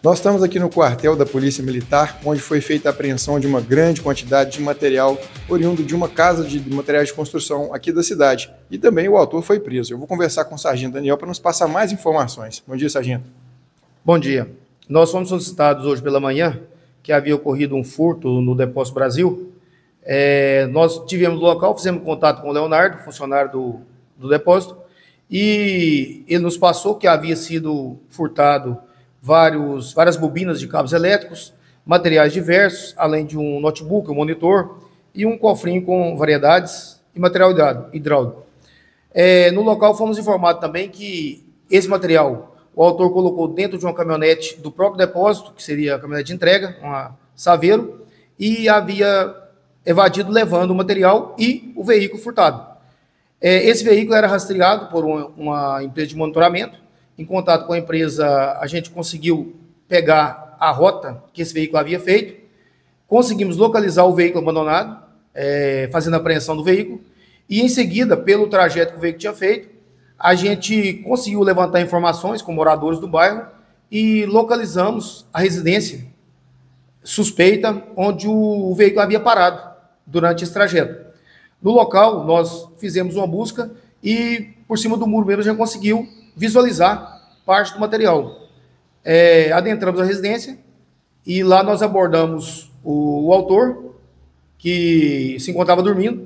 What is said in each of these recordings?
Nós estamos aqui no quartel da Polícia Militar, onde foi feita a apreensão de uma grande quantidade de material oriundo de uma casa de materiais de construção aqui da cidade. E também o autor foi preso. Eu vou conversar com o sargento Daniel para nos passar mais informações. Bom dia, sargento. Bom dia. Nós fomos solicitados hoje pela manhã que havia ocorrido um furto no Depósito Brasil. Nós tivemos no local, fizemos contato com o Leonardo, funcionário do depósito, e ele nos passou que havia sido furtado várias bobinas de cabos elétricos, materiais diversos, além de um notebook, um monitor e um cofrinho com variedades e material hidráulico. No local fomos informados também que esse material o autor colocou dentro de uma caminhonete do próprio depósito, que seria a caminhonete de entrega, uma Saveiro, e havia evadido levando o material e o veículo furtado. Esse veículo era rastreado por uma empresa de monitoramento. Em contato com a empresa, a gente conseguiu pegar a rota que esse veículo havia feito, conseguimos localizar o veículo abandonado, fazendo a apreensão do veículo, e em seguida, pelo trajeto que o veículo tinha feito, a gente conseguiu levantar informações com moradores do bairro e localizamos a residência suspeita onde o veículo havia parado durante esse trajeto. No local, nós fizemos uma busca e, por cima do muro mesmo, a gente conseguiu visualizar parte do material. Adentramos a residência e lá nós abordamos o autor, que se encontrava dormindo,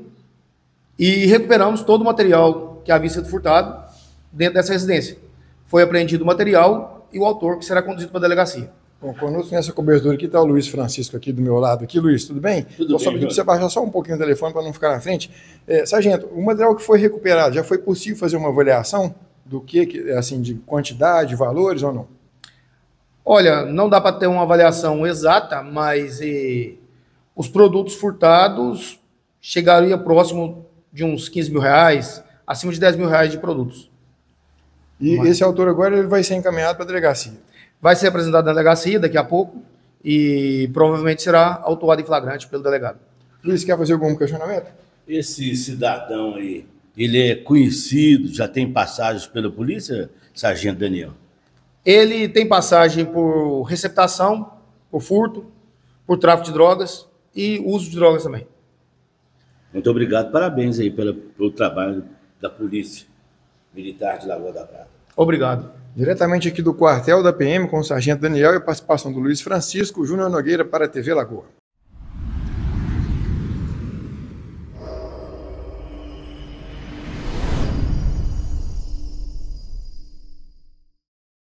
e recuperamos todo o material que havia sido furtado dentro dessa residência. Foi apreendido o material e o autor, que será conduzido para a delegacia. Bom, conosco nessa cobertura aqui está o Luiz Francisco aqui do meu lado. Aqui, Luiz, tudo bem? Tudo bem, só pedir para você baixar só um pouquinho o telefone para não ficar na frente. Sargento, o material que foi recuperado, já foi possível fazer uma avaliação do que assim, de quantidade, valores ou não? Olha, não dá para ter uma avaliação exata, mas os produtos furtados chegariam próximo de uns 15 mil reais, acima de 10 mil reais de produtos. E esse autor agora ele vai ser encaminhado para a delegacia? Vai ser apresentado na delegacia daqui a pouco e provavelmente será autuado em flagrante pelo delegado. Luiz, quer fazer algum questionamento? Esse cidadão aí, ele é conhecido, já tem passagens pela polícia, sargento Daniel? Ele tem passagem por receptação, por furto, por tráfico de drogas e uso de drogas também. Muito obrigado, parabéns aí pelo trabalho da Polícia Militar de Lagoa da Prata. Obrigado. Diretamente aqui do quartel da PM com o sargento Daniel e a participação do Luiz Francisco Júnior Nogueira para a TV Lagoa.